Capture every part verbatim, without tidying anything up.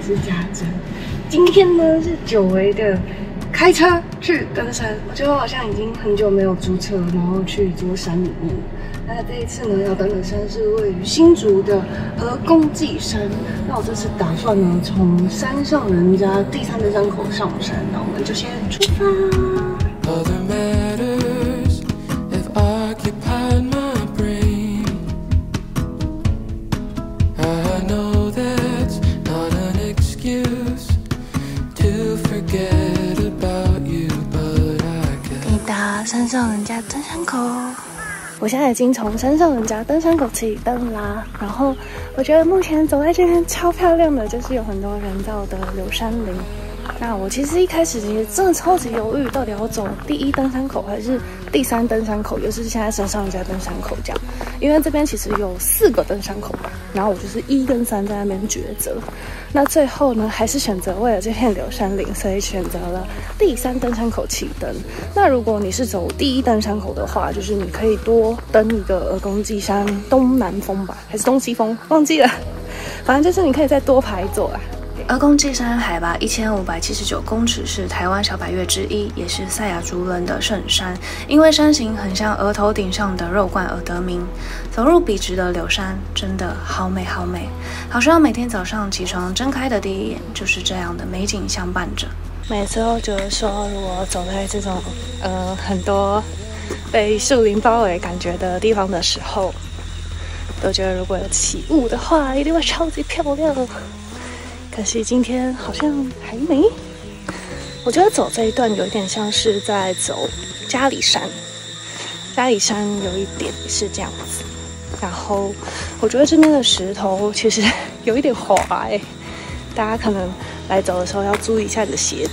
是家珍。今天呢是久违的开车去登山，我觉得我好像已经很久没有租车，然后去一座山里面。那这一次呢要登的山是位于新竹的河公祭山。那我这次打算呢从山上人家第三登山口上山，那我们就先出发。 山上人家登山口，我现在已经从山上人家登山口起登啦。然后我觉得目前走在这边超漂亮的，就是有很多人造的柳杉林。那我其实一开始其实真的超级犹豫，到底要走第一登山口还是第三登山口，尤其是现在山上人家登山口这样，因为这边其实有四个登山口，然后我就是一跟三在那边抉择。那最后呢，还是选择为了这片柳杉林，所以选择了第三登山口起登。那如果你是走第一登山口的话，就是你可以多登一个鹅公祭山东南峰吧，还是东西峰，忘记了，反正就是你可以再多爬一座啊。 鹅公祭山海拔一千五百七十九公尺，是台湾小百岳之一，也是赛亚族人的圣山。因为山形很像额头顶上的肉冠而得名。走入笔直的柳山，真的好美好美，好希望每天早上起床睁开的第一眼就是这样的美景相伴着。每次都觉得说，如果走在这种呃很多被树林包围感觉的地方的时候，都觉得如果有起雾的话，一定会超级漂亮。 可惜今天好像还没。我觉得走这一段有一点像是在走嘉里山，嘉里山有一点是这样子。然后我觉得这边的石头其实有一点滑哎、欸，大家可能来走的时候要注意一下你的鞋子。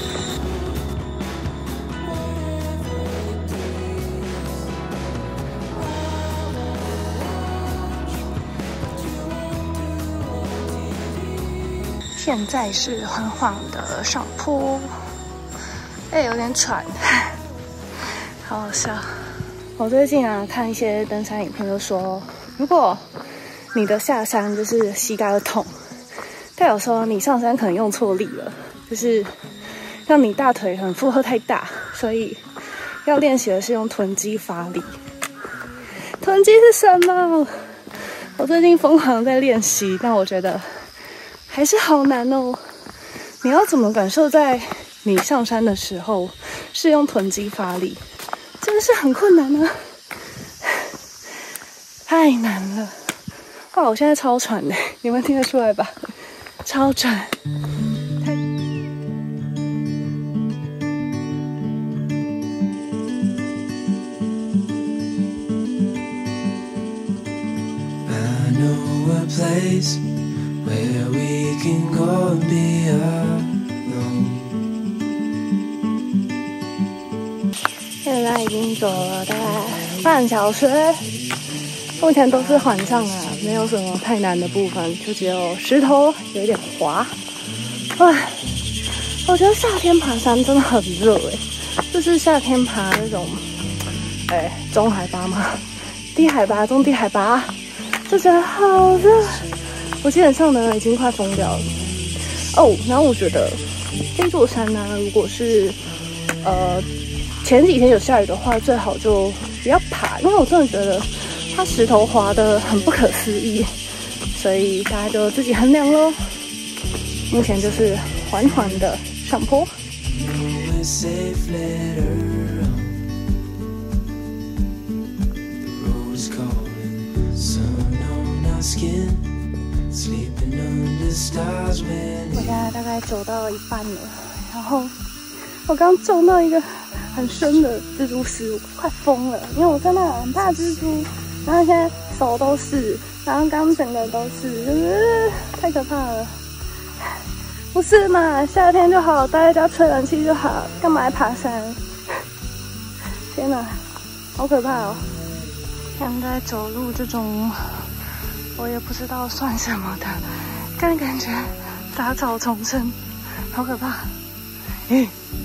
现在是缓缓的上坡，哎、欸，有点喘，好好笑。我最近啊看一些登山影片，都说，如果你的下山就是膝盖会痛，代表说你上山可能用错力了，就是让你大腿很负荷太大，所以要练习的是用臀肌发力。臀肌是什么？我最近疯狂在练习，但我觉得。 还是好难哦！你要怎么感受在你上山的时候是用臀肌发力，真的是很困难啊，太难了！哇，我现在超喘的，你们听得出来吧？超喘。太 Where we can go and be alone. 现在已经走了大概半小时，目前都是缓上啊，没有什么太难的部分，就只有石头有一点滑。哇，我觉得夏天爬山真的很热哎、欸，就是夏天爬那种，哎、欸，中海拔嘛，低海拔、中低海拔，就觉得好热。 我基本上呢已经快疯掉了哦，然后我觉得这座山呢，如果是呃前几天有下雨的话，最好就不要爬，因为我真的觉得它石头滑得很不可思议，所以大家就自己衡量咯。目前就是缓缓的上坡。 我现在大概走到一半了，然后我刚撞到一个很深的蜘蛛丝，我快疯了，因为我真的很怕蜘蛛，然后现在手都是，然后刚整个都是，就是、呃、太可怕了。不是嘛，夏天就好，待在家吹冷气就好，干嘛来爬山？天哪，好可怕哦！现在走路这种。 我也不知道算什么的，但感觉杂草丛生，好可怕。嗯，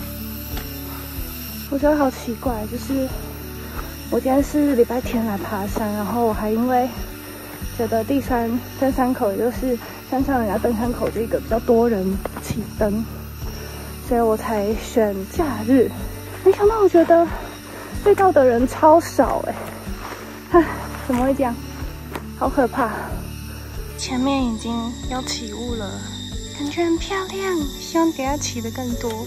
我觉得好奇怪，就是我今天是礼拜天来爬山，然后我还因为觉得第三登山口，也就是现山上人家登山口这个比较多人起登，所以我才选假日。没想到我觉得遇到的人超少哎、欸，唉，怎么会这样？好可怕！前面已经要起雾了，感觉很漂亮，希望等下起的更多。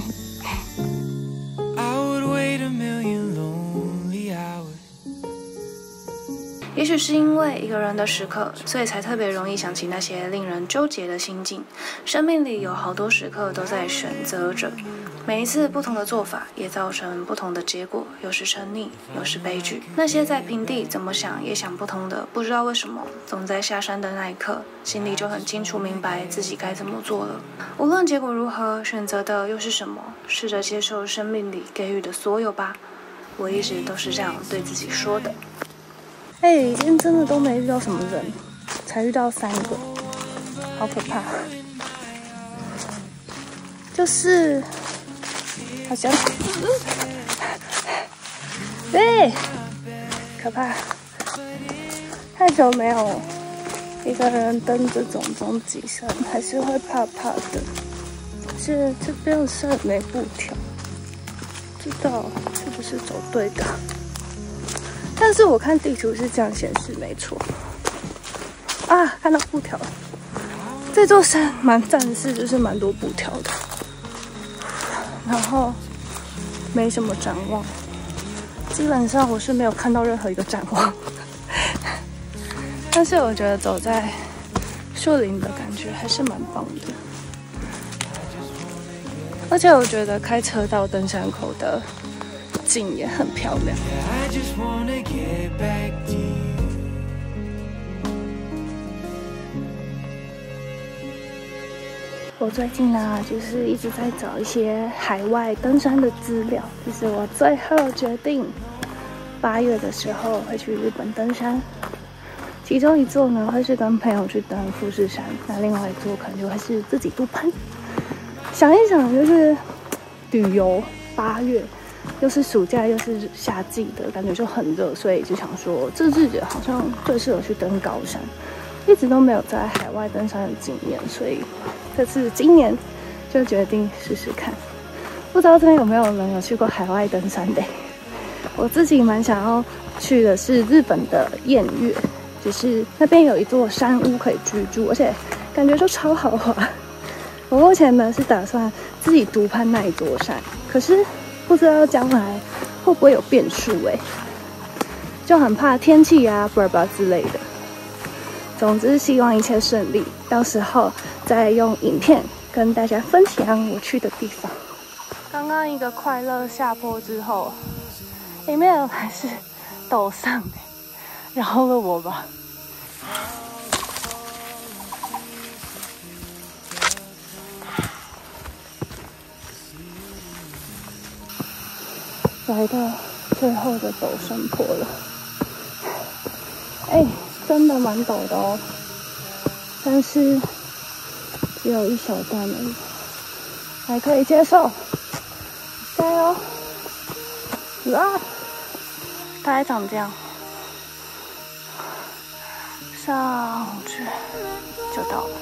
也许是因为一个人的时刻，所以才特别容易想起那些令人纠结的心境。生命里有好多时刻都在选择着，每一次不同的做法也造成不同的结果，有时沉溺，有时悲剧。那些在平地怎么想也想不通的，不知道为什么，总在下山的那一刻，心里就很清楚明白自己该怎么做了。无论结果如何，选择的又是什么？试着接受生命里给予的所有吧。我一直都是这样对自己说的。哎、欸，今天真的都没遇到什么人，才遇到三个，好可怕。就是好像，对，可怕。太久没有一个人登这种终极山，还是会怕怕的。是这边是没布条，不知道是不是走对的。但是我看地图是这样显示，没错。啊，看到布条了。这座山蛮战士，就是蛮多布条的，然后没什么展望，基本上我是没有看到任何一个展望。但是我觉得走在树林的感觉还是蛮棒的，而且我觉得开车到登山口的景也很漂亮。我最近呢，就是一直在找一些海外登山的资料，就是我最后决定八月的时候会去日本登山。其中一座呢会是跟朋友去登富士山，那另外一座可能就会是自己独攀。想一想，就是旅游八月。又是暑假又是夏季的感觉，就很热，所以就想说这日子好像最适合去登高山。一直都没有在海外登山的经验，所以这次今年就决定试试看。不知道这边有没有人有去过海外登山的？我自己蛮想要去的是日本的燕岳，就是那边有一座山屋可以居住，而且感觉就超豪华。我目前呢是打算自己独攀那一座山，可是不知道将来会不会有变数哎、欸，就很怕天气啊、巴拉巴拉之类的。总之，希望一切顺利，到时候再用影片跟大家分享我去的地方。刚刚一个快乐下坡之后，里面还是陡上，饶了我吧。来到最后的陡升坡了，哎、欸，真的蛮陡的哦，但是只有一小段而已，还可以接受，加油！啊，大概长这样，上去就到了。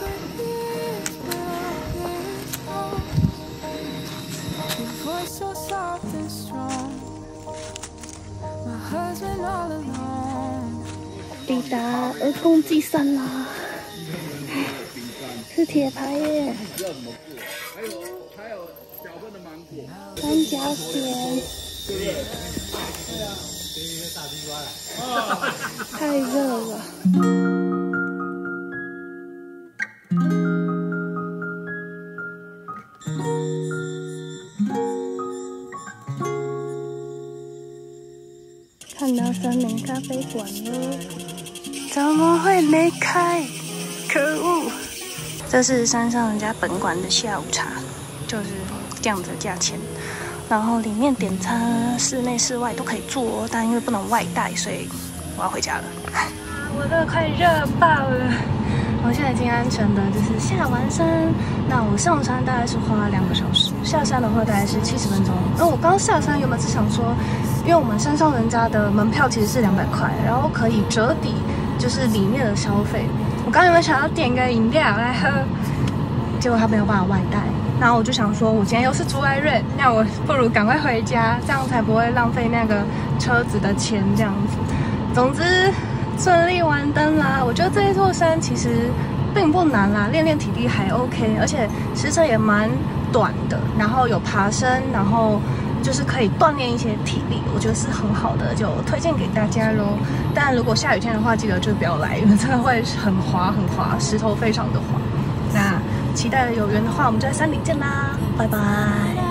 抵达儿童祭山啦，是铁牌耶，三角点，太热了。看到森林咖啡馆了，怎么会没开？可恶！这是山上人家本馆的下午茶，就是这样子的价钱。然后里面点餐，室内室外都可以坐，但因为不能外带，所以我要回家了。我都快热爆了！我现在已经安全的，就是下完山，那我上山大概是花两个小时，下山的话大概是七十分钟。那我刚下山原本是想说，因为我们山上人家的门票其实是两百块，然后可以折抵就是里面的消费， 我刚原本想要点个饮料来喝，结果他没有办法外带。然后我就想说，我今天又是住在瑞，那我不如赶快回家，这样才不会浪费那个车子的钱。这样子，总之顺利完登啦。我觉得这一座山其实并不难啦，练练体力还 OK， 而且时程也蛮短的，然后有爬升，然后就是可以锻炼一些体力，我觉得是很好的，就推荐给大家咯。但如果下雨天的话，记得就不要来，因为真的会很滑很滑，石头非常的滑。那期待有缘的话，我们就在山顶见啦，拜拜。